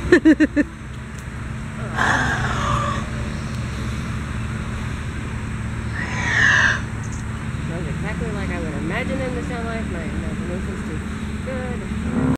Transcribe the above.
Sounds exactly like I would imagine them to sound like. My imagination's too good.